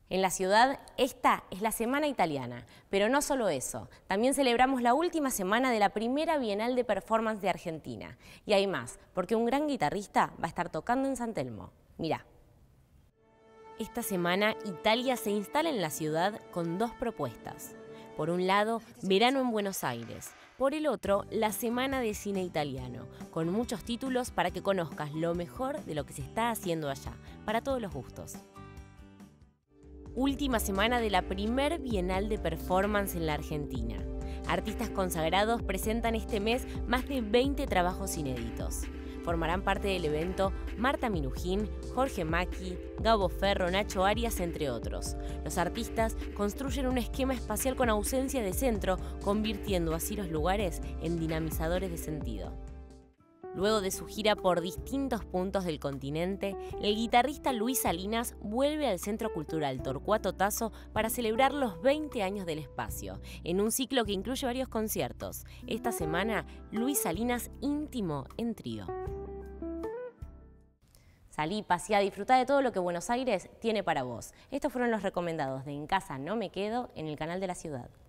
En la ciudad, esta es la Semana Italiana, pero no solo eso, también celebramos la última semana de la primera Bienal de Performance de Argentina. Y hay más, porque un gran guitarrista va a estar tocando en San Telmo. Mirá. Esta semana, Italia se instala en la ciudad con dos propuestas. Por un lado, verano en Buenos Aires. Por el otro, la Semana de Cine Italiano, con muchos títulos para que conozcas lo mejor de lo que se está haciendo allá, para todos los gustos. Última semana de la primer Bienal de Performance en la Argentina. Artistas consagrados presentan este mes más de 20 trabajos inéditos. Formarán parte del evento Marta Minujín, Jorge Macchi, Gabo Ferro, Nacho Arias, entre otros. Los artistas construyen un esquema espacial con ausencia de centro, convirtiendo así los lugares en dinamizadores de sentido. Luego de su gira por distintos puntos del continente, el guitarrista Luis Salinas vuelve al Centro Cultural Torcuato Tasso para celebrar los 20 años del espacio, en un ciclo que incluye varios conciertos. Esta semana, Luis Salinas íntimo en trío. Salí, paseá, disfrutá de todo lo que Buenos Aires tiene para vos. Estos fueron los recomendados de En Casa No Me Quedo en el canal de la ciudad.